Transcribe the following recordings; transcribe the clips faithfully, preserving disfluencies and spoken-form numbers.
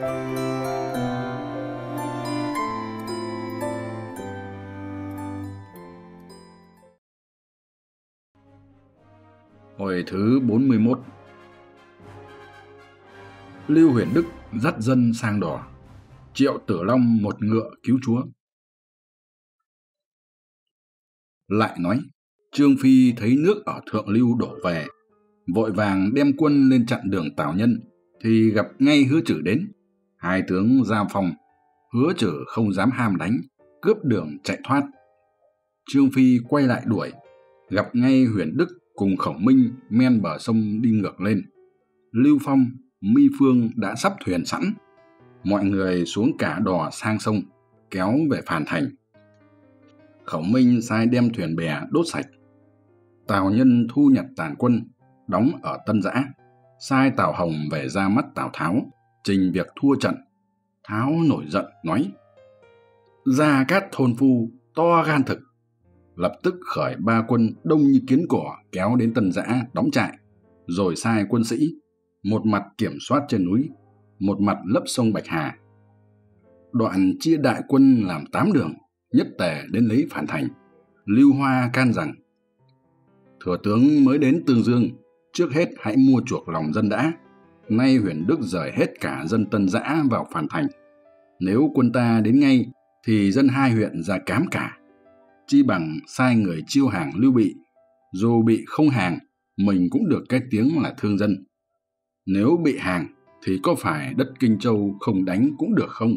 Hồi thứ bốn mươi mốt. Lưu Huyền Đức dắt dân sang đò, Triệu Tử Long một ngựa cứu chúa. Lại nói, Trương Phi thấy nước ở Thượng Lưu đổ về, vội vàng đem quân lên chặn đường Tào Nhân, thì gặp ngay Hứa Chử đến. Hai tướng giao phòng, Hứa Chử không dám ham đánh, cướp đường chạy thoát. Trương Phi quay lại đuổi, gặp ngay Huyền Đức cùng Khổng Minh men bờ sông đi ngược lên. Lưu Phong, Mi Phương đã sắp thuyền sẵn, mọi người xuống cả đò sang sông, kéo về Phàn Thành. Khổng Minh sai đem thuyền bè đốt sạch. Tào Nhân thu nhặt tàn quân, đóng ở Tân Giã, sai Tào Hồng về ra mắt Tào Tháo, trình việc thua trận. Tháo nổi giận nói: Gia Cát thôn phu, to gan thực. Lập tức khởi ba quân đông như kiến cỏ kéo đến Tân Giã đóng trại, rồi sai quân sĩ một mặt kiểm soát trên núi, một mặt lấp sông Bạch Hà. Đoạn chia đại quân làm tám đường, nhất tề đến lấy Phàn Thành. Lưu Hoa can rằng: Thừa tướng mới đến Tương Dương, trước hết hãy mua chuộc lòng dân đã. Nay Huyền Đức rời hết cả dân Tân Giã vào Phàn Thành, nếu quân ta đến ngay thì dân hai huyện ra cám cả. Chi bằng sai người chiêu hàng Lưu Bị, dù bị không hàng, mình cũng được cái tiếng là thương dân. Nếu bị hàng thì có phải đất Kinh Châu không đánh cũng được không?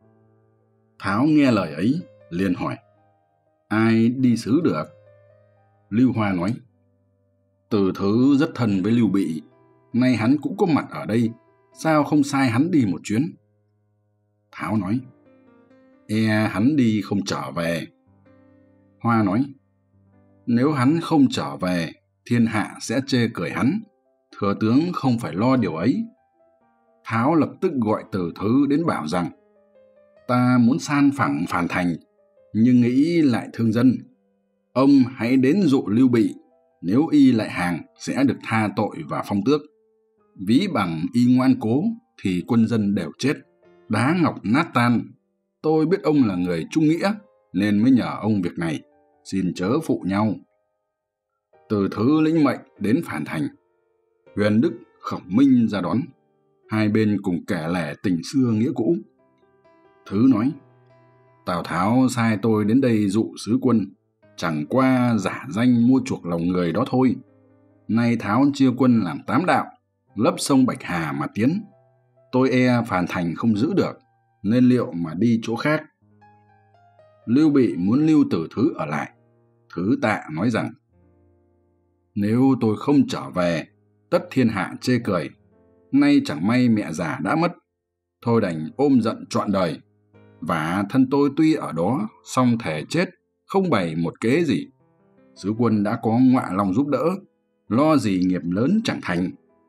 Tháo nghe lời ấy, liền hỏi: Ai đi sứ được? Lưu Hoa nói: Từ Thứ rất thân với Lưu Bị, nay hắn cũng có mặt ở đây, sao không sai hắn đi một chuyến? Tháo nói: E hắn đi không trở về. Hoa nói: Nếu hắn không trở về, thiên hạ sẽ chê cười hắn, thừa tướng không phải lo điều ấy. Tháo lập tức gọi Từ Thứ đến bảo rằng: Ta muốn san phẳng Phàn Thành, nhưng nghĩ lại thương dân. Ông hãy đến dụ Lưu Bị, nếu y lại hàng sẽ được tha tội và phong tước. Ví bằng y ngoan cố thì quân dân đều chết, đá ngọc nát tan. Tôi biết ông là người trung nghĩa nên mới nhờ ông việc này, xin chớ phụ nhau. Từ Thứ lĩnh mệnh đến Phàn Thành. Huyền Đức, Khổng Minh ra đón, hai bên cùng kể lể tình xưa nghĩa cũ. Thứ nói: Tào Tháo sai tôi đến đây dụ sứ quân, chẳng qua giả danh mua chuộc lòng người đó thôi. Nay Tháo chia quân làm tám đạo, lấp sông Bạch Hà mà tiến. Tôi e Phàn Thành không giữ được, nên liệu mà đi chỗ khác. Lưu Bị muốn lưu Từ Thứ ở lại. Thứ tạ nói rằng: Nếu tôi không trở về, tất thiên hạ chê cười. Nay chẳng may mẹ già đã mất, thôi đành ôm giận trọn đời. Và thân tôi tuy ở đó, song thể chết, không bày một kế gì. Sứ quân đã có ngọa lòng giúp đỡ, lo gì nghiệp lớn chẳng thành.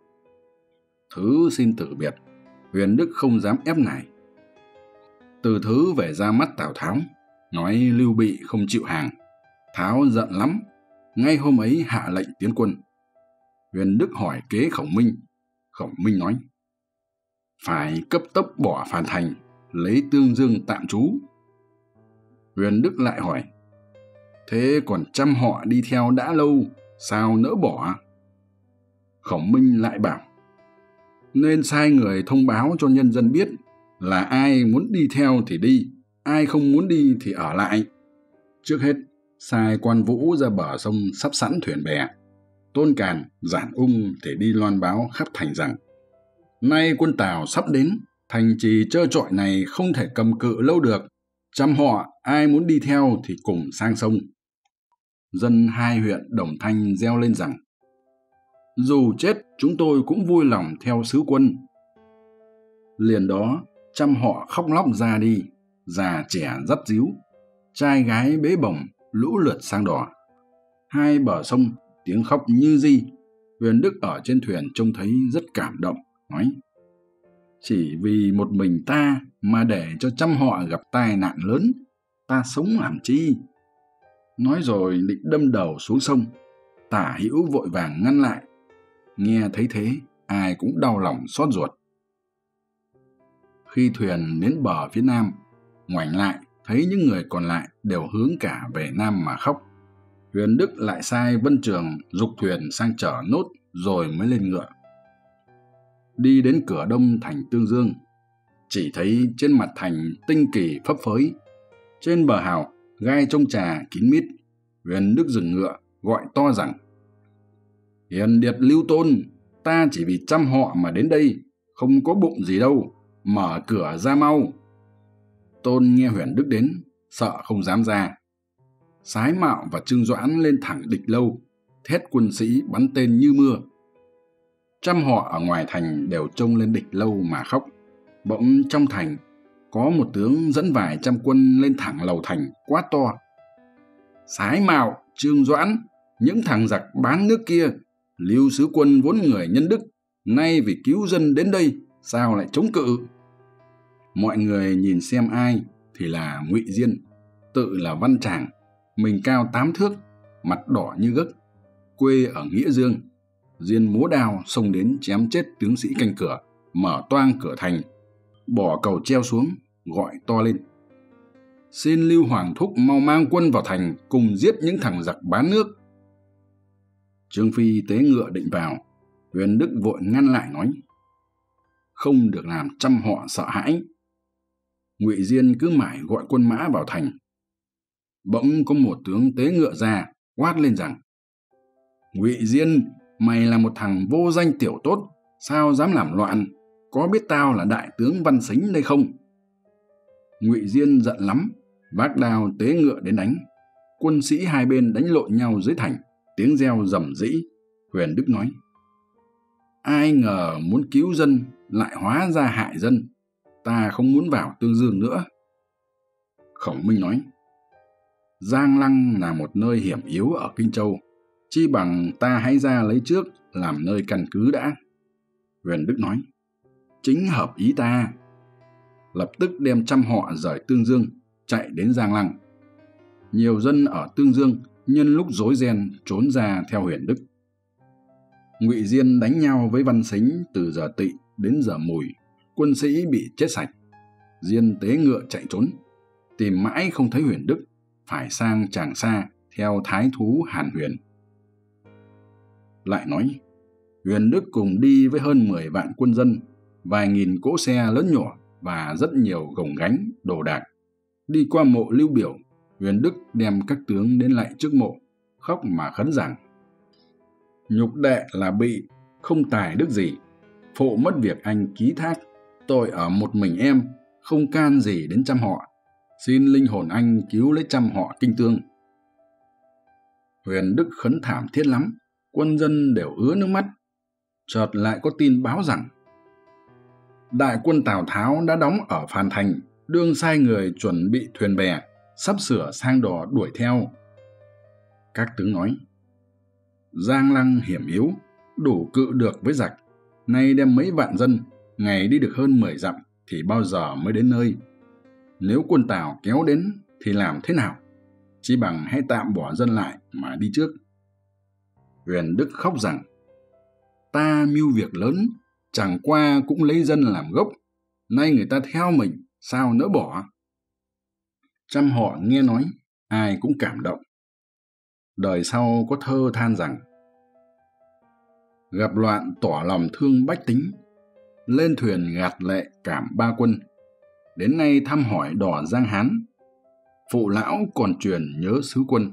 Thứ xin từ biệt. Huyền Đức không dám ép nài. Từ Thứ về ra mắt Tào Tháo, nói Lưu Bị không chịu hàng. Tháo giận lắm, ngay hôm ấy hạ lệnh tiến quân. Huyền Đức hỏi kế Khổng Minh. Khổng Minh nói: Phải cấp tốc bỏ Phàn Thành, lấy Tương Dương tạm trú. Huyền Đức lại hỏi: Thế còn trăm họ đi theo đã lâu, sao nỡ bỏ? Khổng Minh lại bảo: Nên sai người thông báo cho nhân dân biết, là ai muốn đi theo thì đi, ai không muốn đi thì ở lại. Trước hết sai Quan Vũ ra bờ sông sắp sẵn thuyền bè. Tôn Càn, Giản Ung thì đi loan báo khắp thành rằng: Nay quân Tào sắp đến, thành trì trơ trọi này không thể cầm cự lâu được. Trăm họ ai muốn đi theo thì cùng sang sông. Dân hai huyện Đồng Thanh reo lên rằng: Dù chết chúng tôi cũng vui lòng theo sứ quân. Liền đó trăm họ khóc lóc ra đi, già trẻ dắt díu, trai gái bế bồng, lũ lượt sang đò. Hai bờ sông tiếng khóc như di. Huyền Đức ở trên thuyền trông thấy rất cảm động, nói: Chỉ vì một mình ta mà để cho trăm họ gặp tai nạn lớn, ta sống làm chi? Nói rồi định đâm đầu xuống sông. Tả Hữu vội vàng ngăn lại. Nghe thấy thế, ai cũng đau lòng xót ruột. Khi thuyền đến bờ phía nam, ngoảnh lại thấy những người còn lại đều hướng cả về nam mà khóc. Huyền Đức lại sai Vân Trường giục thuyền sang chở nốt rồi mới lên ngựa. Đi đến cửa đông thành Tương Dương, chỉ thấy trên mặt thành tinh kỳ phấp phới, trên bờ hào gai trông trà kín mít. Huyền Đức dừng ngựa gọi to rằng: Hiền điệt Lưu Tôn, ta chỉ vì chăm họ mà đến đây, không có bụng gì đâu, mở cửa ra mau. Tôn nghe Huyền Đức đến, sợ không dám ra. Sái Mạo và Trương Doãn lên thẳng Địch Lâu, thét quân sĩ bắn tên như mưa. Trăm họ ở ngoài thành đều trông lên Địch Lâu mà khóc. Bỗng trong thành có một tướng dẫn vài trăm quân lên thẳng lầu thành quát to: Sái Mạo, Trương Doãn, những thằng giặc bán nước kia, Lưu sứ quân vốn người nhân đức, nay vì cứu dân đến đây, sao lại chống cự? Mọi người nhìn xem ai thì là Ngụy Diên, tự là văn tràng, mình cao tám thước, mặt đỏ như gấc, quê ở Nghĩa Dương. Diên múa đao xông đến chém chết tướng sĩ canh cửa, mở toang cửa thành, bỏ cầu treo xuống, gọi to lên: Xin Lưu Hoàng thúc mau mang quân vào thành cùng giết những thằng giặc bán nước. Trương Phi tế ngựa định vào, Huyền Đức vội ngăn lại nói: Không được làm trăm họ sợ hãi. Ngụy Diên cứ mãi gọi quân mã vào thành. Bỗng có một tướng tế ngựa ra quát lên rằng: Ngụy Diên, mày là một thằng vô danh tiểu tốt, sao dám làm loạn? Có biết tao là đại tướng Văn Sính đây không? Ngụy Diên giận lắm, vác đao tế ngựa đến đánh. Quân sĩ hai bên đánh lộn nhau dưới thành, tiếng reo rầm rĩ. Huyền Đức nói: Ai ngờ muốn cứu dân lại hóa ra hại dân, ta không muốn vào Tương Dương nữa. Khổng Minh nói: Giang Lăng là một nơi hiểm yếu ở Kinh Châu, chi bằng ta hãy ra lấy trước làm nơi căn cứ đã. Huyền Đức nói: Chính hợp ý ta. Lập tức đem trăm họ rời Tương Dương, chạy đến Giang Lăng. Nhiều dân ở Tương Dương nhân lúc rối ren trốn ra theo Huyền Đức. Ngụy Diên đánh nhau với Văn Sính từ giờ Tỵ đến giờ Mùi, quân sĩ bị chết sạch. Diên tế ngựa chạy trốn, tìm mãi không thấy Huyền Đức, phải sang Tràng Sa theo thái thú Hàn Huyền. Lại nói, Huyền Đức cùng đi với hơn mười vạn quân dân, vài nghìn cỗ xe lớn nhỏ và rất nhiều gồng gánh, đồ đạc. Đi qua mộ Lưu Biểu, Huyền Đức đem các tướng đến lạy trước mộ, khóc mà khấn rằng: Nhục đệ là bị, không tài đức gì, phụ mất việc anh ký thác, tội ở một mình em, không can gì đến trăm họ, xin linh hồn anh cứu lấy trăm họ Kinh Tương. Huyền Đức khấn thảm thiết lắm, quân dân đều ứa nước mắt. Chợt lại có tin báo rằng đại quân Tào Tháo đã đóng ở Phàn Thành, đương sai người chuẩn bị thuyền bè, sắp sửa sang đò đuổi theo. Các tướng nói: Giang Lăng hiểm yếu, đủ cự được với giặc, nay đem mấy vạn dân, ngày đi được hơn mười dặm thì bao giờ mới đến nơi? Nếu quân Tào kéo đến thì làm thế nào? Chỉ bằng hãy tạm bỏ dân lại mà đi trước. Huyền Đức khóc rằng: Ta mưu việc lớn, chẳng qua cũng lấy dân làm gốc, nay người ta theo mình, sao nỡ bỏ? Trăm họ nghe nói, ai cũng cảm động. Đời sau có thơ than rằng: Gặp loạn tỏ lòng thương bách tính, lên thuyền gạt lệ cảm ba quân, đến nay thăm hỏi đò Giang Hán, phụ lão còn truyền nhớ sứ quân.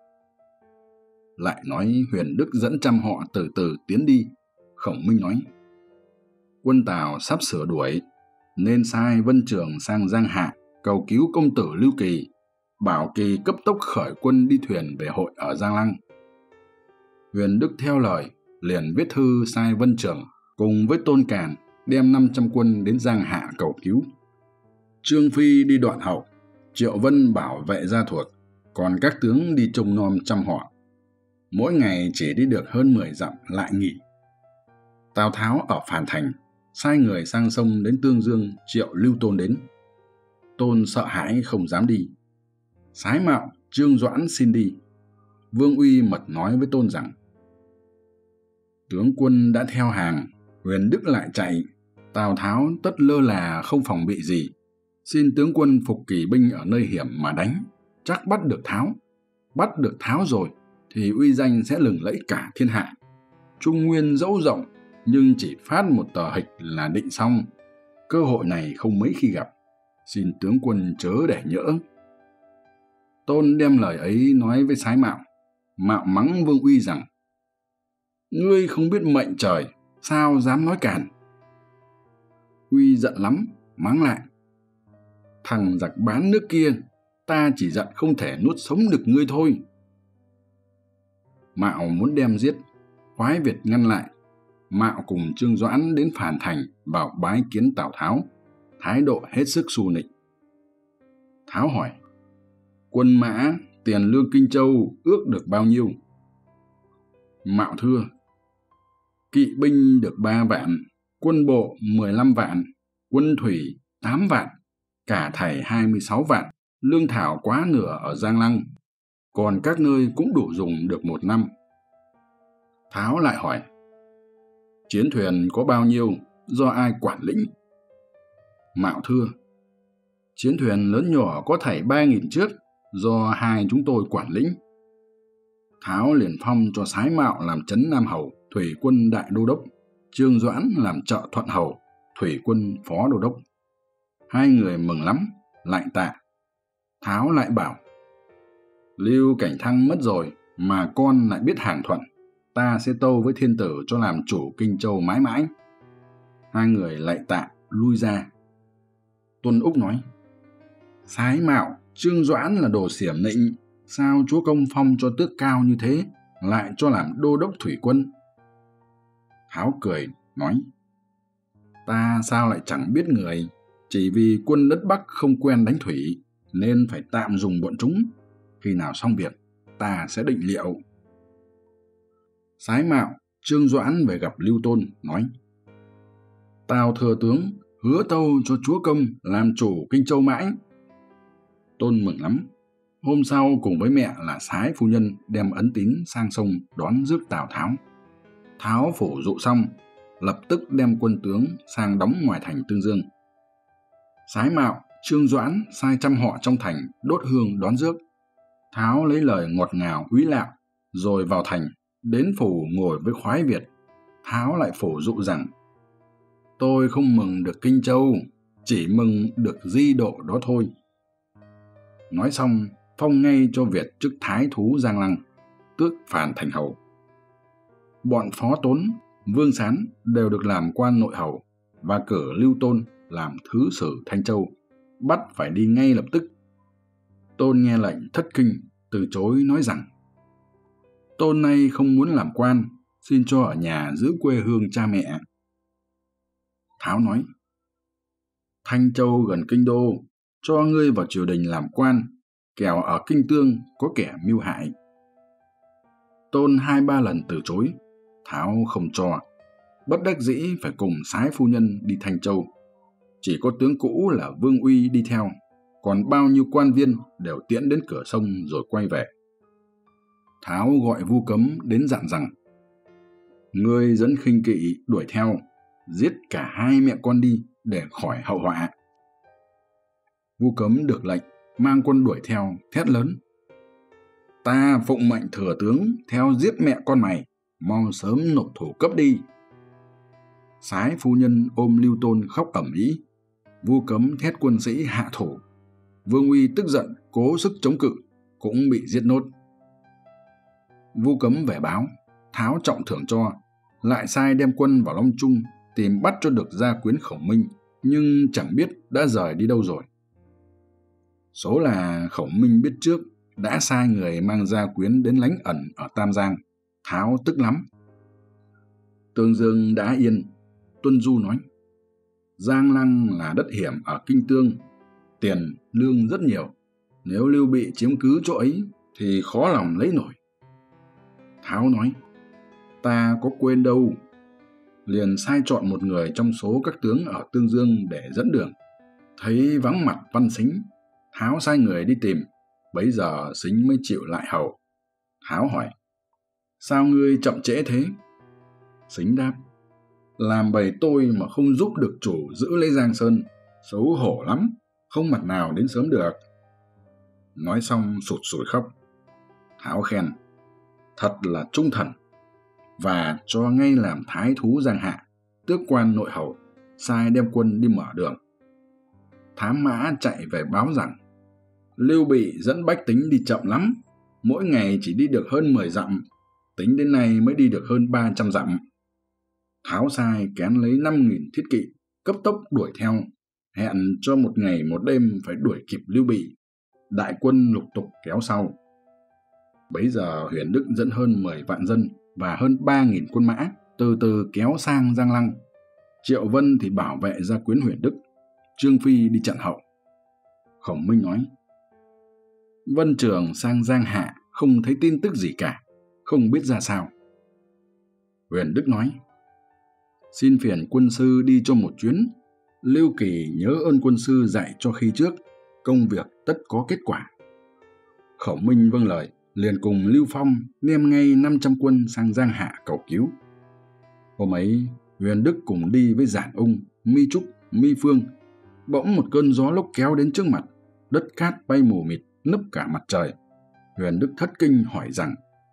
Lại nói Huyền Đức dẫn trăm họ từ từ tiến đi. Khổng Minh nói: Quân Tào sắp sửa đuổi, nên sai Vân Trường sang Giang Hạ cầu cứu công tử Lưu Kỳ, bảo Kỳ cấp tốc khởi quân đi thuyền về hội ở Giang Lăng. Huyền Đức theo lời, liền viết thư sai Vân Trường cùng với Tôn Càn đem năm trăm quân đến Giang Hạ cầu cứu. Trương Phi đi đoạn hậu, Triệu Vân bảo vệ gia thuộc, còn các tướng đi trông nom trăm họ. Mỗi ngày chỉ đi được hơn mười dặm lại nghỉ. Tào Tháo ở Phàn Thành, sai người sang sông đến Tương Dương triệu Lưu Tôn đến. Tôn sợ hãi không dám đi. Sái Mạo, Trương Doãn xin đi. Vương Uy mật nói với Tôn rằng: Tướng quân đã theo hàng, Huyền Đức lại chạy, Tào Tháo tất lơ là không phòng bị gì, xin tướng quân phục kỵ binh ở nơi hiểm mà đánh, chắc bắt được Tháo. Bắt được Tháo rồi thì uy danh sẽ lừng lẫy cả thiên hạ. Trung Nguyên dẫu rộng, nhưng chỉ phát một tờ hịch là định xong. Cơ hội này không mấy khi gặp, xin tướng quân chớ để nhỡ. Tôn đem lời ấy nói với Sái Mạo. Mạo mắng Vương Uy rằng: Ngươi không biết mệnh trời, sao dám nói càn? Uy giận lắm, mắng lại: Thằng giặc bán nước kia, ta chỉ giận không thể nuốt sống được ngươi thôi. Mạo muốn đem giết, Khoái Việt ngăn lại. Mạo cùng Trương Doãn đến Phàn Thành vào bái kiến Tào Tháo, thái độ hết sức xu nịnh. Tháo hỏi: Quân mã, tiền lương Kinh Châu ước được bao nhiêu? Mạo thưa: Kỵ binh được ba vạn, quân bộ mười lăm vạn, quân thủy tám vạn, cả thảy hai mươi sáu vạn, lương thảo quá nửa ở Giang Lăng, còn các nơi cũng đủ dùng được một năm. Tháo lại hỏi: Chiến thuyền có bao nhiêu, do ai quản lĩnh? Mạo thưa: Chiến thuyền lớn nhỏ có thảy ba nghìn chiếc, do hai chúng tôi quản lĩnh. Tháo liền phong cho Sái Mạo làm trấn Nam Hầu, thủy quân đại đô đốc, Trương Doãn làm trợ Thuận Hầu, thủy quân phó đô đốc. Hai người mừng lắm, lại tạ. Tháo lại bảo: Lưu Cảnh Thăng mất rồi mà con lại biết hàng thuận, ta sẽ tâu với thiên tử cho làm chủ Kinh Châu mãi mãi. Hai người lại tạ, lui ra. Tuân Úc nói: Sái Mạo, Trương Doãn là đồ xiểm nịnh, sao chúa công phong cho tước cao như thế, lại cho làm đô đốc thủy quân? Tháo cười, nói: Ta sao lại chẳng biết người, chỉ vì quân đất Bắc không quen đánh thủy, nên phải tạm dùng bọn chúng. Khi nào xong việc, ta sẽ định liệu. Sái Mạo, Trương Doãn về gặp Lưu Tôn, nói: Tào thừa tướng hứa tâu cho chúa công làm chủ Kinh Châu mãi. Tôn mừng lắm. Hôm sau cùng với mẹ là Sái phu nhân đem ấn tín sang sông đón rước Tào Tháo. Tháo phủ dụ xong, lập tức đem quân tướng sang đóng ngoài thành Tương Dương. Sái Mạo, Trương Doãn sai trăm họ trong thành đốt hương đón rước. Tháo lấy lời ngọt ngào húy lạo, rồi vào thành, đến phủ ngồi với Khoái Việt. Tháo lại phủ dụ rằng: Tôi không mừng được Kinh Châu, chỉ mừng được di độ đó thôi. Nói xong, phong ngay cho Việt chức thái thú Giang Lăng, tước Phàn Thành hầu. Bọn Phó Tốn, Vương Sán đều được làm quan nội hầu, và cử Lưu Tôn làm thứ sử Thanh Châu, bắt phải đi ngay lập tức. Tôn nghe lệnh thất kinh, từ chối nói rằng: Tôn nay không muốn làm quan, xin cho ở nhà giữ quê hương cha mẹ. Tháo nói: Thanh Châu gần kinh đô, cho ngươi vào triều đình làm quan, kẻo ở Kinh Tương có kẻ mưu hại. Tôn hai ba lần từ chối, Tháo không cho, bất đắc dĩ phải cùng Sái phu nhân đi Thanh Châu. Chỉ có tướng cũ là Vương Uy đi theo, còn bao nhiêu quan viên đều tiễn đến cửa sông rồi quay về. Tháo gọi Vu Cấm đến dặn rằng: Ngươi dẫn khinh kỵ đuổi theo, giết cả hai mẹ con đi để khỏi hậu họa. Vu Cấm được lệnh, mang quân đuổi theo, thét lớn: Ta phụng mệnh thừa tướng theo giết mẹ con mày, mau sớm nộp thủ cấp đi. Sái phu nhân ôm Lưu Tôn khóc ầm ĩ. Vu Cấm thét quân sĩ hạ thủ. Vương Uy tức giận cố sức chống cự, cũng bị giết nốt. Vu Cấm về báo, Tháo trọng thưởng cho, lại sai đem quân vào Long Trung tìm bắt cho được gia quyến Khổng Minh, nhưng chẳng biết đã rời đi đâu rồi. Số là Khổng Minh biết trước, đã sai người mang gia quyến đến lánh ẩn ở Tam Giang. Tháo tức lắm. Tương Dương đã yên, Tuân Du nói: Giang Lăng là đất hiểm ở Kinh Tương, tiền lương rất nhiều, nếu Lưu Bị chiếm cứ chỗ ấy thì khó lòng lấy nổi. Tháo nói: Ta có quên đâu. Liền sai chọn một người trong số các tướng ở Tương Dương để dẫn đường. Thấy vắng mặt Văn Sính, Tháo sai người đi tìm, bấy giờ Sính mới chịu lại hầu. Tháo hỏi: Sao ngươi chậm trễ thế? Sính đáp: làm bầy tôi mà không giúp được chủ giữ lấy Giang Sơn, xấu hổ lắm, không mặt nào đến sớm được. Nói xong sụt sùi khóc. Tháo khen, thật là trung thần, và cho ngay làm thái thú Giang Hạ, tước quan nội hầu, sai đem quân đi mở đường. Thám mã chạy về báo rằng Lưu Bị dẫn bách tính đi chậm lắm, mỗi ngày chỉ đi được hơn mười dặm, tính đến nay mới đi được hơn ba trăm dặm. Tháo sai kén lấy năm nghìn thiết kỵ, cấp tốc đuổi theo, hẹn cho một ngày một đêm phải đuổi kịp Lưu Bị. Đại quân lục tục kéo sau. Bấy giờ Huyền Đức dẫn hơn mười vạn dân và hơn ba nghìn quân mã từ từ kéo sang Giang Lăng. Triệu Vân thì bảo vệ gia quyến Huyền Đức, Trương Phi đi chặn hậu. Khổng Minh nói, Vân Trường sang Giang Hạ không thấy tin tức gì cả, không biết ra sao. Huyền Đức nói, xin phiền quân sư đi cho một chuyến, Lưu Kỳ nhớ ơn quân sư dạy cho khi trước, công việc tất có kết quả. Khổng Minh vâng lời, liền cùng Lưu Phong đem ngay năm trăm quân sang Giang Hạ cầu cứu. Hôm ấy, Huyền Đức cùng đi với Giản Ung, Mi Trúc, Mi Phương. Bỗng một cơn gió lốc kéo đến trước mặt, đất cát bay mù mịt, nấp cả mặt trời. Huyền Đức thất kinh hỏi rằng,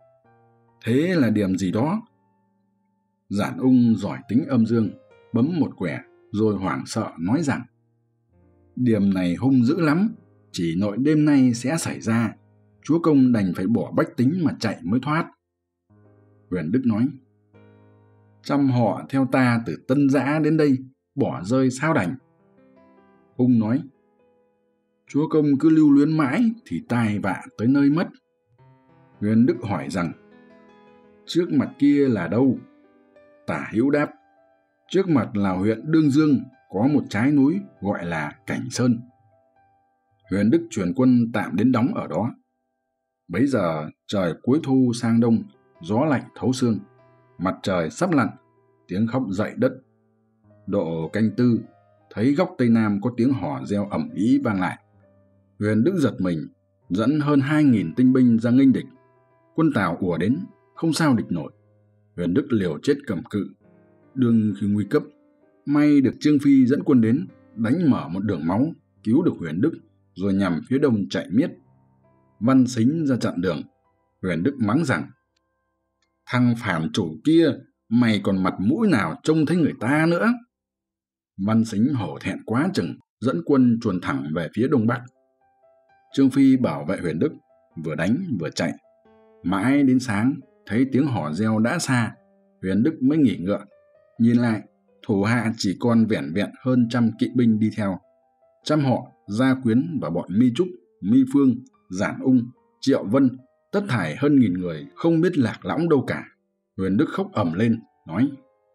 thế là điểm gì đó? Giản Ung giỏi tính âm dương, bấm một quẻ, rồi hoảng sợ nói rằng, điểm này hung dữ lắm, chỉ nội đêm nay sẽ xảy ra, chúa công đành phải bỏ bách tính mà chạy mới thoát. Huyền Đức nói, trăm họ theo ta từ Tân Giã đến đây, bỏ rơi sao đành. Ung nói, chúa công cứ lưu luyến mãi thì tai vạ tới nơi mất. Huyền Đức hỏi rằng, trước mặt kia là đâu? Tả Hữu đáp, trước mặt là huyện Đương Dương, có một trái núi gọi là Cảnh Sơn. Huyền Đức chuyển quân tạm đến đóng ở đó. Bấy giờ trời cuối thu sang đông, gió lạnh thấu xương, mặt trời sắp lặn, tiếng khóc dậy đất. Độ canh tư, thấy góc tây nam có tiếng hò reo ầm ĩ vang lại. Huyền Đức giật mình, dẫn hơn hai nghìn tinh binh ra nghênh địch. Quân Tào ùa đến, không sao địch nổi. Huyền Đức liều chết cầm cự. Đương khi nguy cấp, may được Trương Phi dẫn quân đến, đánh mở một đường máu, cứu được Huyền Đức, rồi nhằm phía đông chạy miết. Văn Sính ra chặn đường. Huyền Đức mắng rằng, thằng phản chủ kia, mày còn mặt mũi nào trông thấy người ta nữa? Văn Sính hổ thẹn quá chừng, dẫn quân chuồn thẳng về phía đông bắc. Trương Phi bảo vệ Huyền Đức, vừa đánh vừa chạy. Mãi đến sáng, thấy tiếng hò reo đã xa, Huyền Đức mới nghỉ ngựa. Nhìn lại, thủ hạ chỉ còn vẻn vẹn hơn trăm kỵ binh đi theo. Trăm họ, Gia Quyến và bọn Mi Trúc, Mi Phương, Giản Ung, Triệu Vân, tất thảy hơn nghìn người không biết lạc lõng đâu cả. Huyền Đức khóc ầm lên, nói,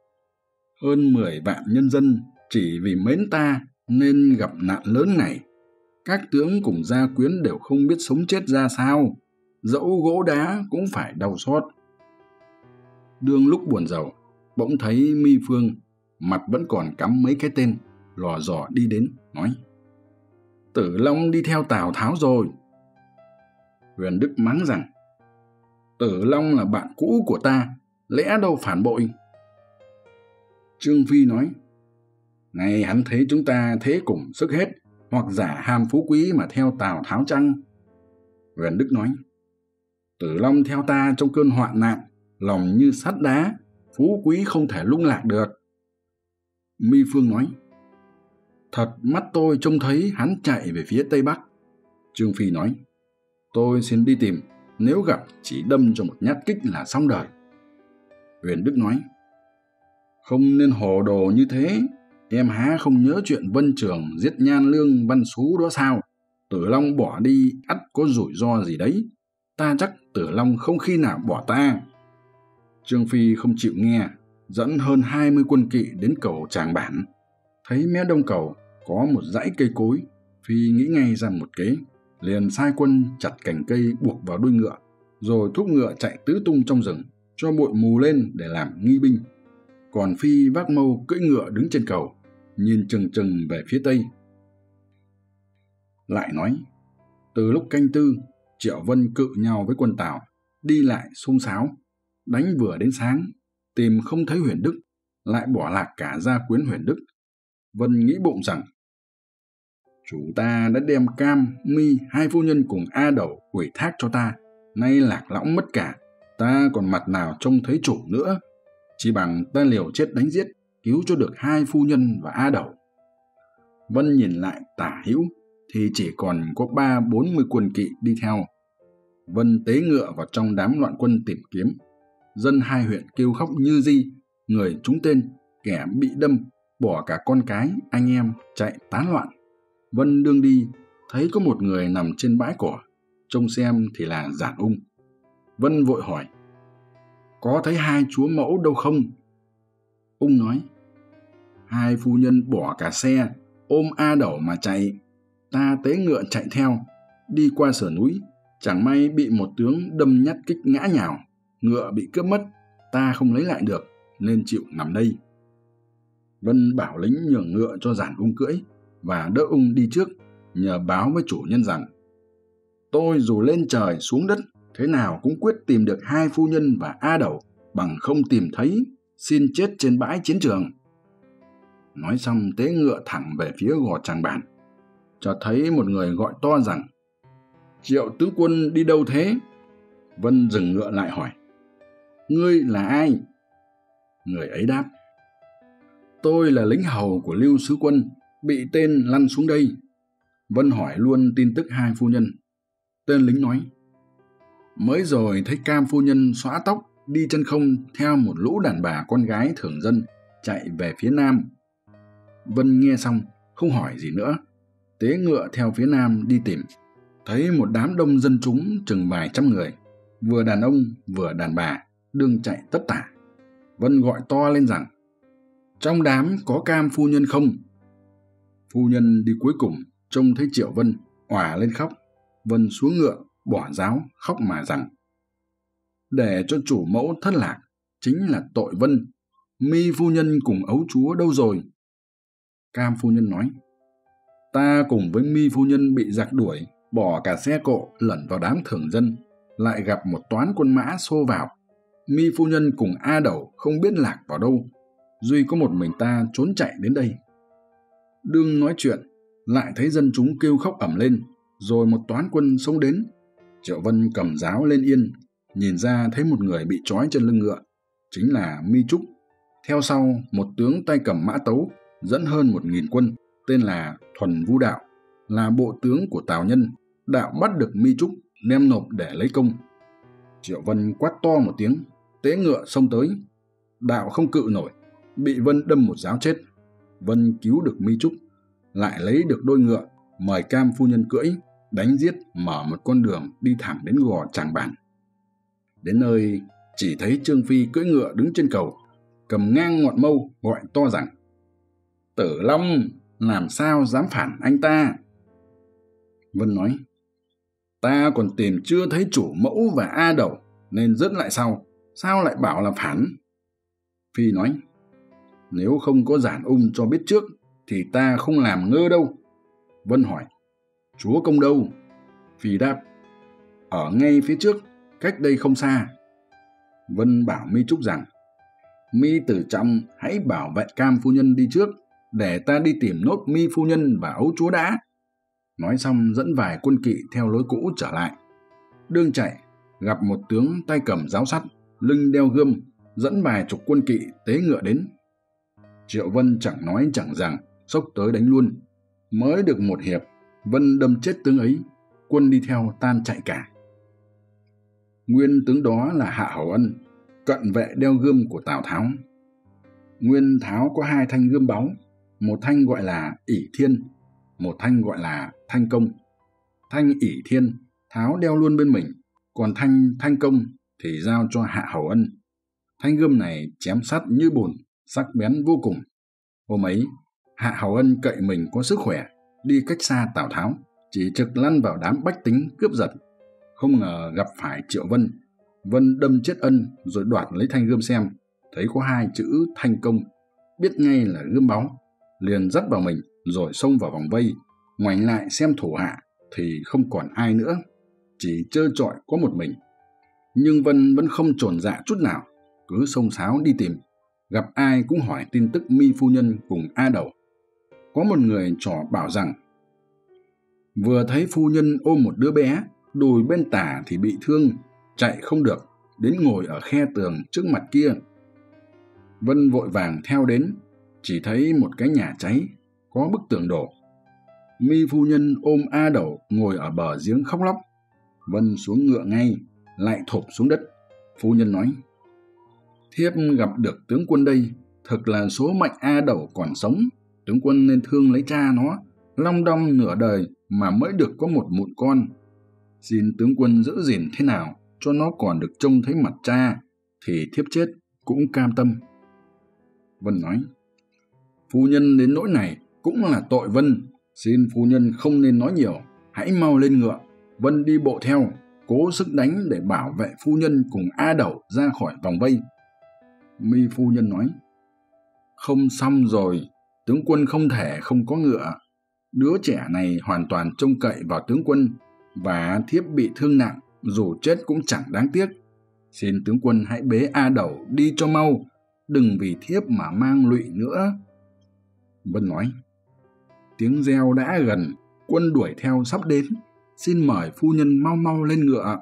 hơn mười vạn nhân dân chỉ vì mến ta nên gặp nạn lớn này. Các tướng cùng Gia Quyến đều không biết sống chết ra sao, dẫu gỗ đá cũng phải đau xót. Đương lúc buồn rầu, bỗng thấy Mi Phương, mặt vẫn còn cắm mấy cái tên, lò dò đi đến, nói, Tử Long đi theo Tào Tháo rồi. Huyền Đức mắng rằng, Tử Long là bạn cũ của ta, lẽ đâu phản bội. Trương Phi nói, này hắn thấy chúng ta thế cùng sức hết, hoặc giả ham phú quý mà theo Tào Tháo chăng? Huyền Đức nói, Tử Long theo ta trong cơn hoạn nạn, lòng như sắt đá, phú quý không thể lung lạc được. Mi Phương nói, thật mắt tôi trông thấy hắn chạy về phía tây bắc. Trương Phi nói, tôi xin đi tìm, nếu gặp chỉ đâm cho một nhát kích là xong đời. Huyền Đức nói, không nên hồ đồ như thế, em há không nhớ chuyện Vân Trường giết Nhan Lương Văn Xú đó sao? Tử Long bỏ đi ắt có rủi ro gì đấy, ta chắc Tử Long không khi nào bỏ ta. Trương Phi không chịu nghe, dẫn hơn hai mươi quân kỵ đến cầu Tràng Bản. Thấy mé đông cầu có một dãy cây cối, Phi nghĩ ngay ra một kế, liền sai quân chặt cành cây buộc vào đuôi ngựa, rồi thúc ngựa chạy tứ tung trong rừng, cho bụi mù lên để làm nghi binh. Còn Phi vác mâu cưỡi ngựa đứng trên cầu, nhìn chừng chừng về phía tây. Lại nói, từ lúc canh tư, Triệu Vân cự nhau với quân Tào, đi lại xung xáo, đánh vừa đến sáng, tìm không thấy Huyền Đức, lại bỏ lạc cả gia quyến Huyền Đức. Vân nghĩ bụng rằng chủ ta đã đem Cam, Mi, hai phu nhân cùng A Đẩu ủy thác cho ta, nay lạc lõng mất cả, ta còn mặt nào trông thấy chủ nữa. Chỉ bằng ta liều chết đánh giết, cứu cho được hai phu nhân và A Đẩu. Vân nhìn lại tả hữu thì chỉ còn có ba bốn mươi quân kỵ đi theo. Vân tế ngựa vào trong đám loạn quân tìm kiếm. Dân hai huyện kêu khóc như di, người trúng tên, kẻ bị đâm, bỏ cả con cái, anh em chạy tán loạn. Vân đương đi, thấy có một người nằm trên bãi cỏ, trông xem thì là Giản Ung. Vân vội hỏi, có thấy hai chúa mẫu đâu không? Ung nói, hai phu nhân bỏ cả xe, ôm A Đẩu mà chạy. Ta tế ngựa chạy theo, đi qua sườn núi, chẳng may bị một tướng đâm nhát kích ngã nhào, ngựa bị cướp mất, ta không lấy lại được, nên chịu nằm đây. Vân bảo lính nhường ngựa cho Giản Ung cưỡi, và đỡ Ung đi trước, nhờ báo với chủ nhân rằng, tôi dù lên trời xuống đất, thế nào cũng quyết tìm được hai phu nhân và A Đẩu, bằng không tìm thấy, xin chết trên bãi chiến trường. Nói xong tế ngựa thẳng về phía gò Tràng Bản, cho thấy một người gọi to rằng, Triệu tướng quân đi đâu thế? Vân dừng ngựa lại hỏi, ngươi là ai? Người ấy đáp, tôi là lính hầu của Lưu sứ quân, bị tên lăn xuống đây. Vân hỏi luôn tin tức hai phu nhân. Tên lính nói, mới rồi thấy Cam phu nhân xõa tóc, đi chân không theo một lũ đàn bà con gái thường dân, chạy về phía nam. Vân nghe xong, không hỏi gì nữa, tế ngựa theo phía nam đi tìm. Thấy một đám đông dân chúng chừng vài trăm người, vừa đàn ông vừa đàn bà, đương chạy tất tả. Vân gọi to lên rằng, trong đám có Cam phu nhân không? Phu nhân đi cuối cùng, trông thấy Triệu Vân, òa lên khóc. Vân xuống ngựa, bỏ giáo, khóc mà rằng, để cho chủ mẫu thất lạc, chính là tội Vân. Mi phu nhân cùng ấu chúa đâu rồi? Cam phu nhân nói, ta cùng với Mi phu nhân bị giặc đuổi, bỏ cả xe cộ lẩn vào đám thường dân, lại gặp một toán quân mã xô vào. Mi phu nhân cùng A Đẩu không biết lạc vào đâu, duy có một mình ta trốn chạy đến đây. Đương nói chuyện, lại thấy dân chúng kêu khóc ầm lên, rồi một toán quân xông đến. Triệu Vân cầm giáo lên yên, nhìn ra thấy một người bị trói trên lưng ngựa, chính là Mi Trúc. Theo sau một tướng tay cầm mã tấu, dẫn hơn một nghìn quân, tên là Thuần Vu Đạo, là bộ tướng của Tào Nhân. Đạo bắt được Mi Trúc, đem nộp để lấy công. Triệu Vân quát to một tiếng, tế ngựa xông tới. Đạo không cự nổi, bị Vân đâm một giáo chết. Vân cứu được Mi Trúc, lại lấy được đôi ngựa, mời Cam phu nhân cưỡi, đánh giết, mở một con đường đi thẳng đến gò Tràng Bản. Đến nơi, chỉ thấy Trương Phi cưỡi ngựa đứng trên cầu, cầm ngang ngọn mâu, gọi to rằng, Tử Long, làm sao dám phản anh ta? Vân nói, ta còn tìm chưa thấy chủ mẫu và A Đẩu, nên dứt lại sau, sao lại bảo là phản? Phi nói, nếu không có Giản Ung cho biết trước, thì ta không làm ngơ đâu. Vân hỏi, chúa công đâu? Phi đáp, ở ngay phía trước, cách đây không xa. Vân bảo Mi Trúc rằng, Mi Tử Trọng hãy bảo vệ Cam phu nhân đi trước, để ta đi tìm nốt Mi phu nhân và ấu chúa đã. Nói xong dẫn vài quân kỵ theo lối cũ trở lại. Đương chạy, gặp một tướng tay cầm giáo sắt, lưng đeo gươm, dẫn vài chục quân kỵ tế ngựa đến. Triệu Vân chẳng nói chẳng rằng, xốc tới đánh luôn. Mới được một hiệp, Vân đâm chết tướng ấy, quân đi theo tan chạy cả. Nguyên tướng đó là Hạ Hầu Ân, cận vệ đeo gươm của Tào Tháo. Nguyên Tháo có hai thanh gươm báu, một thanh gọi là ỷ thiên, một thanh gọi là thanh công. Thanh ỷ thiên Tháo đeo luôn bên mình, còn thanh thanh công thì giao cho Hạ Hầu Ân. Thanh gươm này chém sắt như bùn, sắc bén vô cùng. Hôm ấy, Hạ Hầu Ân cậy mình có sức khỏe, đi cách xa Tào Tháo, chỉ trực lăn vào đám bách tính cướp giật. Không ngờ gặp phải Triệu Vân. Vân đâm chết Ân rồi đoạt lấy thanh gươm xem, thấy có hai chữ thanh công, biết ngay là gươm báu, liền dắt vào mình rồi xông vào vòng vây. Ngoảnh lại xem thủ hạ thì không còn ai nữa, chỉ trơ trọi có một mình. Nhưng Vân vẫn không chồn dạ chút nào, cứ xông xáo đi tìm. gặp ai cũng hỏi tin tức Mi phu nhân cùng A Đẩu. Có một người trò bảo rằng vừa thấy phu nhân ôm một đứa bé, đùi bên tả thì bị thương, chạy không được, đến ngồi ở khe tường trước mặt kia. Vân vội vàng theo đến, chỉ thấy một cái nhà cháy, có bức tường đổ. Mi phu nhân ôm A Đẩu ngồi ở bờ giếng khóc lóc. Vân xuống ngựa ngay, lại thụp xuống đất. Phu nhân nói: thiếp gặp được tướng quân đây, thực là số mệnh A Đẩu còn sống. Tướng quân nên thương lấy cha nó, long đong nửa đời mà mới được có một mụn con. Xin tướng quân giữ gìn thế nào cho nó còn được trông thấy mặt cha, thì thiếp chết cũng cam tâm. Vân nói: phu nhân đến nỗi này cũng là tội Vân, xin phu nhân không nên nói nhiều, hãy mau lên ngựa. Vân đi bộ theo, cố sức đánh để bảo vệ phu nhân cùng A Đẩu ra khỏi vòng vây. Mi phu nhân nói: không xong rồi, tướng quân không thể không có ngựa. Đứa trẻ này hoàn toàn trông cậy vào tướng quân, và thiếp bị thương nặng, dù chết cũng chẳng đáng tiếc. Xin tướng quân hãy bế A Đẩu đi cho mau, đừng vì thiếp mà mang lụy nữa. Vân nói: tiếng reo đã gần, quân đuổi theo sắp đến, xin mời phu nhân mau mau lên ngựa.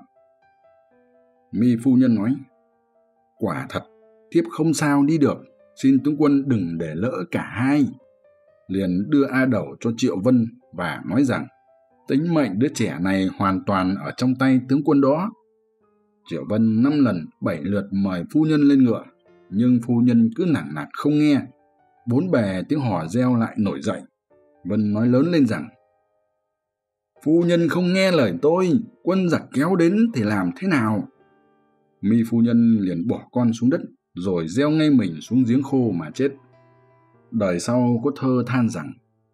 Mi phu nhân nói: quả thật, thiếp không sao đi được, xin tướng quân đừng để lỡ cả hai. Liền đưa A Đẩu cho Triệu Vân và nói rằng tính mệnh đứa trẻ này hoàn toàn ở trong tay tướng quân đó. Triệu Vân năm lần bảy lượt mời phu nhân lên ngựa, nhưng phu nhân cứ nảng nặc không nghe. Bốn bề tiếng hò reo lại nổi dậy. Vân nói lớn lên rằng: phu nhân không nghe lời tôi, quân giặc kéo đến thì làm thế nào? Mi phu nhân liền bỏ con xuống đất, rồi gieo ngay mình xuống giếng khô mà chết. Đời sau có thơ than rằng: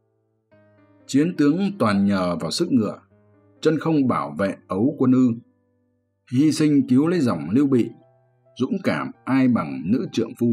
chiến tướng toàn nhờ vào sức ngựa, chân không bảo vệ ấu quân ư. Hy sinh cứu lấy dòng Lưu Bị, dũng cảm ai bằng nữ trượng phu.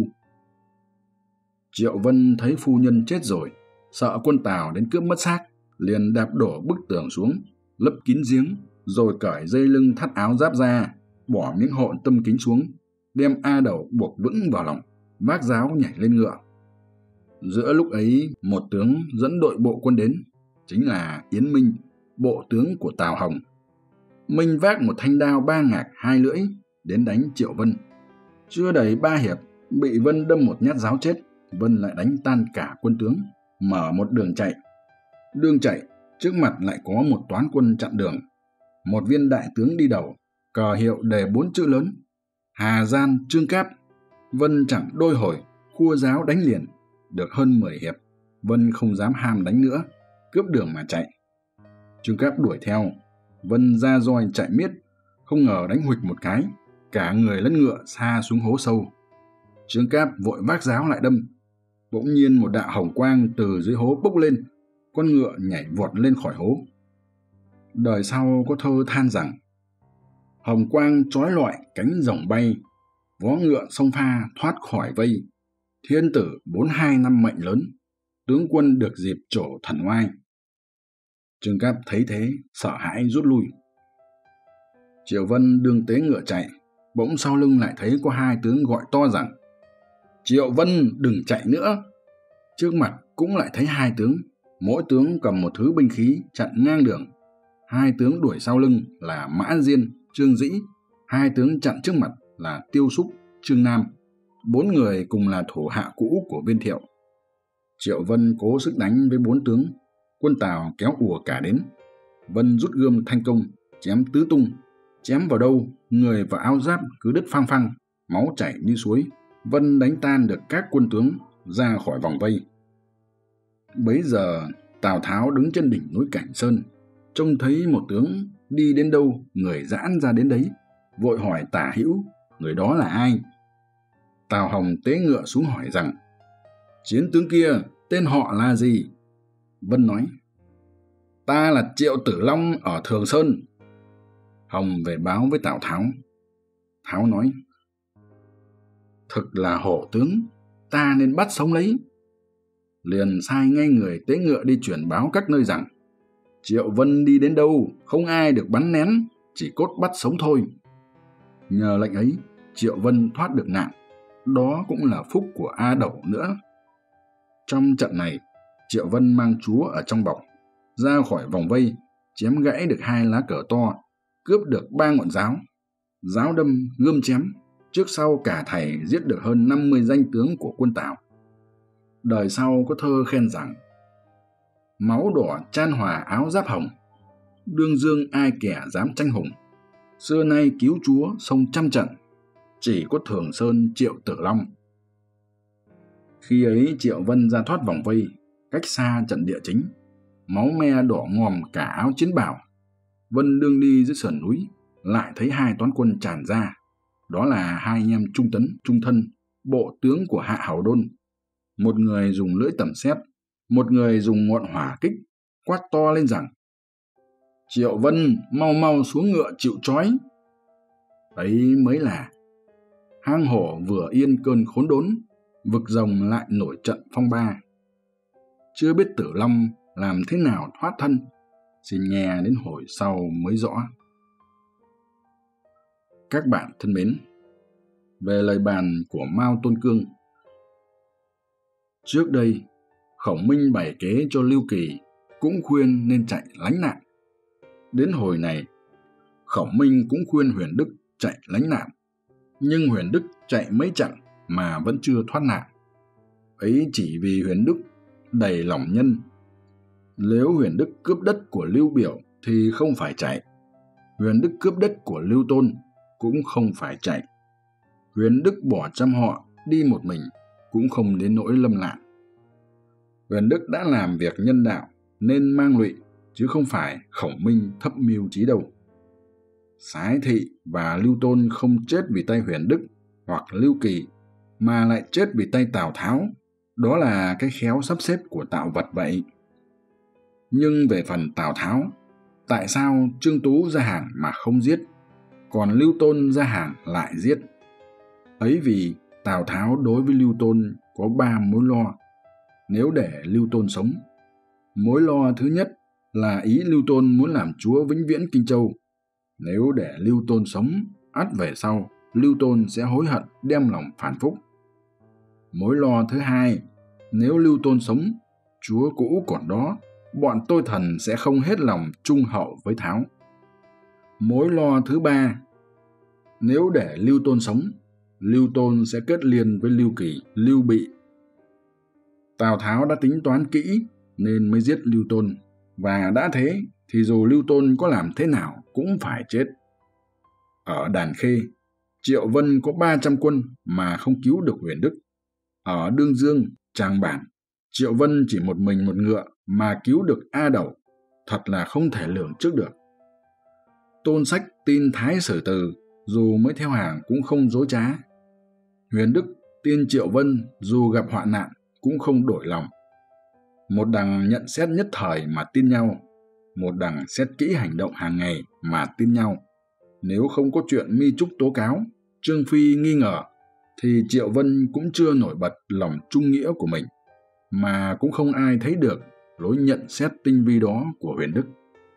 Triệu Vân thấy phu nhân chết rồi, sợ quân Tào đến cướp mất xác, liền đạp đổ bức tường xuống, lấp kín giếng, rồi cởi dây lưng thắt áo giáp ra, bỏ miếng hộn tâm kính xuống, đem A Đẩu buộc vững vào lòng, vác giáo nhảy lên ngựa. Giữa lúc ấy, một tướng dẫn đội bộ quân đến, chính là Yến Minh, bộ tướng của Tào Hồng. Minh vác một thanh đao ba ngạc hai lưỡi đến đánh Triệu Vân. Chưa đầy ba hiệp, bị Vân đâm một nhát giáo chết. Vân lại đánh tan cả quân tướng, mở một đường chạy. Đường chạy, trước mặt lại có một toán quân chặn đường. Một viên đại tướng đi đầu, cờ hiệu đề bốn chữ lớn: Hà Gian Trương Cáp. Vân chẳng đôi hồi, khua giáo đánh liền. Được hơn mười hiệp, Vân không dám ham đánh nữa, cướp đường mà chạy. Trương Cáp đuổi theo, Vân ra roi chạy miết, không ngờ đánh huỵch một cái, cả người lẫn ngựa sa xuống hố sâu. Trương Cáp vội vác giáo lại đâm. Bỗng nhiên một đạo hồng quang từ dưới hố bốc lên, con ngựa nhảy vọt lên khỏi hố. Đời sau có thơ than rằng: hồng quang trói lọi cánh rồng bay, vó ngựa sông pha thoát khỏi vây. Thiên tử bốn hai năm mệnh lớn, tướng quân được dịp trổ thần oai. Trương Cáp thấy thế, sợ hãi rút lui. Triệu Vân đương tế ngựa chạy, bỗng sau lưng lại thấy có hai tướng gọi to rằng: Triệu Vân đừng chạy nữa. Trước mặt cũng lại thấy hai tướng, mỗi tướng cầm một thứ binh khí chặn ngang đường. Hai tướng đuổi sau lưng là Mã Diên, Trương Dĩ, hai tướng chặn trước mặt là Tiêu Súc, Trương Nam. Bốn người cùng là thủ hạ cũ của Viên Thiệu. Triệu Vân cố sức đánh với bốn tướng, quân Tào kéo ùa cả đến. Vân rút gươm thanh công, chém tứ tung, chém vào đâu người và áo giáp cứ đứt phăng phăng, máu chảy như suối. Vân đánh tan được các quân tướng ra khỏi vòng vây. Bấy giờ Tào Tháo đứng trên đỉnh núi Cảnh Sơn, trông thấy một tướng đi đến đâu người giãn ra đến đấy, vội hỏi Tả Hữu người đó là ai. Tào Hồng tế ngựa xuống hỏi rằng: chiến tướng kia tên họ là gì? Vân nói: ta là Triệu Tử Long ở Thường Sơn. Hồng về báo với Tào Tháo. Tháo nói: thực là hổ tướng, ta nên bắt sống lấy. Liền sai ngay người tế ngựa đi chuyển báo các nơi rằng: Triệu Vân đi đến đâu không ai được bắn nén, chỉ cốt bắt sống thôi. Nhờ lệnh ấy, Triệu Vân thoát được nạn. đó cũng là phúc của A Đẩu nữa. Trong trận này, Triệu Vân mang chúa ở trong bọc, ra khỏi vòng vây, chém gãy được hai lá cờ to, cướp được ba ngọn giáo. Giáo đâm, gươm chém, trước sau cả thảy giết được hơn năm mươi danh tướng của quân Tào. Đời sau có thơ khen rằng: máu đỏ chan hòa áo giáp hồng, đương dương ai kẻ dám tranh hùng. Xưa nay cứu chúa sông trăm trận, chỉ có Thường Sơn Triệu Tử Long. Khi ấy Triệu Vân ra thoát vòng vây, cách xa trận địa chính, máu me đỏ ngòm cả áo chiến bào. Vân đương đi dưới sườn núi, lại thấy hai toán quân tràn ra. Đó là hai anh em Trung Tấn, Trung Thân, bộ tướng của Hạ Hầu Đôn. Một người dùng lưỡi tẩm xét, một người dùng ngọn hỏa kích, quát to lên rằng: Triệu Vân, mau mau xuống ngựa chịu trói. Ấy mới là hang hổ vừa yên cơn khốn đốn, vực rồng lại nổi trận phong ba. Chưa biết Tử Long làm thế nào thoát thân, xin nghe đến hồi sau mới rõ. Các bạn thân mến, về lời bàn của Mao Tôn Cương. Trước đây, Khổng Minh bày kế cho Lưu Kỳ, cũng khuyên nên chạy lánh nạn. Đến hồi này, Khổng Minh cũng khuyên Huyền Đức chạy lánh nạn, nhưng Huyền Đức chạy mấy chặng mà vẫn chưa thoát nạn. Ấy chỉ vì Huyền Đức đầy lòng nhân. Nếu Huyền Đức cướp đất của Lưu Biểu thì không phải chạy. Huyền Đức cướp đất của Lưu Tôn cũng không phải chạy. Huyền Đức bỏ trăm họ đi một mình cũng không đến nỗi lâm nạn. Huyền Đức đã làm việc nhân đạo nên mang lụy, chứ không phải Khổng Minh thấp mưu trí đâu. Sái Thị và Lưu Tôn không chết vì tay Huyền Đức hoặc Lưu Kỳ, mà lại chết vì tay Tào Tháo. Đó là cái khéo sắp xếp của tạo vật vậy. Nhưng về phần Tào Tháo, tại sao Trương Tú ra hàng mà không giết, còn Lưu Tôn ra hàng lại giết? Ấy vì Tào Tháo đối với Lưu Tôn có ba mối lo nếu để Lưu Tôn sống. Mối lo thứ nhất là ý Lưu Tôn muốn làm chúa vĩnh viễn Kinh Châu. Nếu để Lưu Tôn sống, ắt về sau Lưu Tôn sẽ hối hận đem lòng phản phúc. Mối lo thứ hai, nếu Lưu Tôn sống, chúa cũ còn đó, bọn tôi thần sẽ không hết lòng trung hậu với Tháo. Mối lo thứ ba, nếu để Lưu Tôn sống, Lưu Tôn sẽ kết liền với Lưu Kỳ, Lưu Bị. Tào Tháo đã tính toán kỹ nên mới giết Lưu Tôn, và đã thế thì dù Lưu Tôn có làm thế nào cũng phải chết. Ở Đàn Khê, Triệu Vân có ba trăm quân mà không cứu được Huyền Đức. Ở Đương Dương, Tràng Bản, Triệu Vân chỉ một mình một ngựa mà cứu được A Đẩu, thật là không thể lường trước được. Tôn Sách tin Thái Sử Từ, dù mới theo hàng cũng không dối trá. Huyền Đức tin Triệu Vân, dù gặp hoạn nạn cũng không đổi lòng. Một đằng nhận xét nhất thời mà tin nhau, một đằng xét kỹ hành động hàng ngày mà tin nhau. Nếu không có chuyện Mi Trúc tố cáo, Trương Phi nghi ngờ, thì Triệu Vân cũng chưa nổi bật lòng trung nghĩa của mình, mà cũng không ai thấy được lối nhận xét tinh vi đó của Huyền Đức.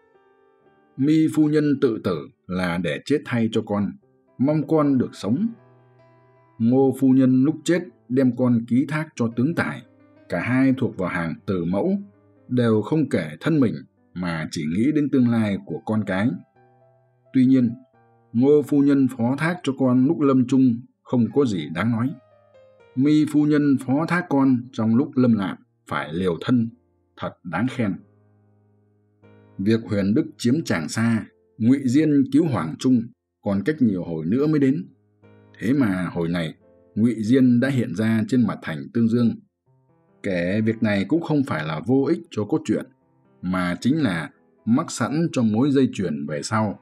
Mi phu nhân tự tử là để chết thay cho con, mong con được sống. Ngô phu nhân lúc chết đem con ký thác cho tướng Tài, cả hai thuộc vào hàng tử mẫu, đều không kể thân mình mà chỉ nghĩ đến tương lai của con cái. Tuy nhiên, Ngô phu nhân phó thác cho con lúc lâm chung không có gì đáng nói. Mi phu nhân phó thác con trong lúc lâm nạn phải liều thân, thật đáng khen. Việc Huyền Đức chiếm Tràng Sa, Ngụy Diên cứu Hoàng Trung còn cách nhiều hồi nữa mới đến. Thế mà hồi này Ngụy Diên đã hiện ra trên mặt thành Tương Dương. Kể việc này cũng không phải là vô ích cho cốt truyện, mà chính là mắc sẵn cho mối dây chuyền về sau.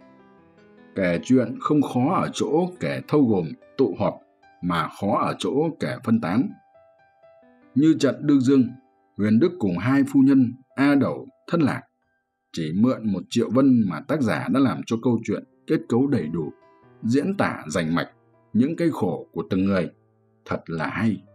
Kể chuyện không khó ở chỗ kể thâu gồm tụ họp, mà khó ở chỗ kể phân tán. Như trận Đương Dương, Huyền Đức cùng hai phu nhân A Đẩu, Thất Lạc chỉ mượn một Triệu Vân mà tác giả đã làm cho câu chuyện kết cấu đầy đủ, diễn tả rành mạch những cái khổ của từng người, thật là hay.